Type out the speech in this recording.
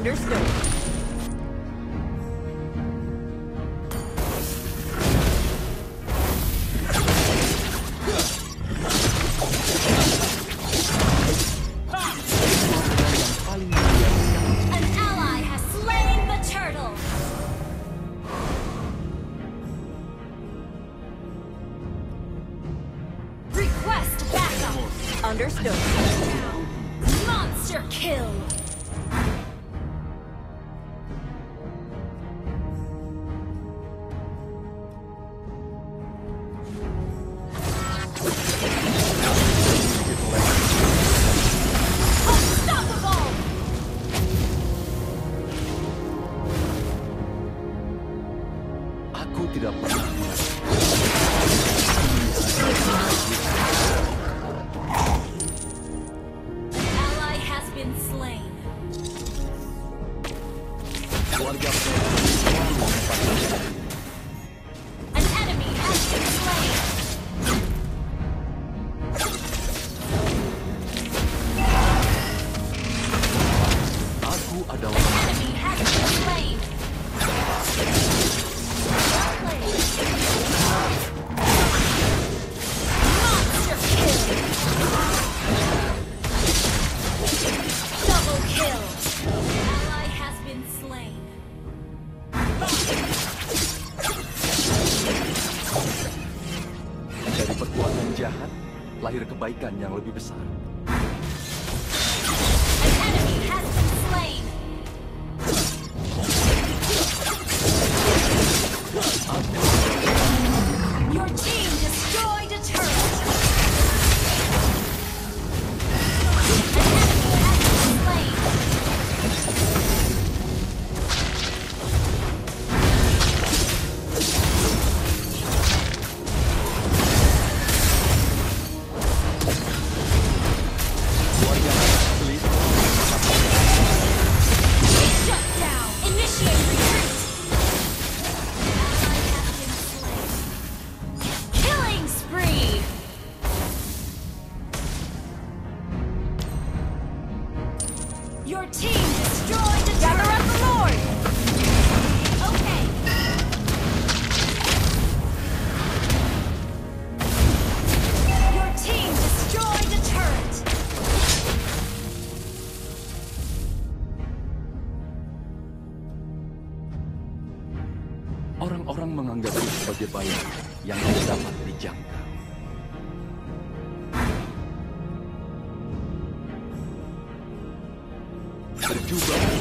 Understood. An ally has slain the turtle. Request backup. Understood. Monster kill. Unstoppable. Aku tidak pernah Ally has been slain. keluarga mereka selalu memperhatikan. An enemy has been slain. Aku adalah Enemy has been slain. Monster kill. Double kill. Ally has been slain. dari perbuatan jahat, lahir kebaikan yang lebih besar. An enemy has been slain. Your team destroyed a turret. An enemy has been slain. Keluarga Ashley Shut down. Initiate retreat. Ally has been slain. Killing spree. Your team destroyed a Gather turret. up the Lord! Okay. Your team destroyed a turret. Orang-orang menganggapku sebagai bayi yang tidak dapat dijangkau. Berjubah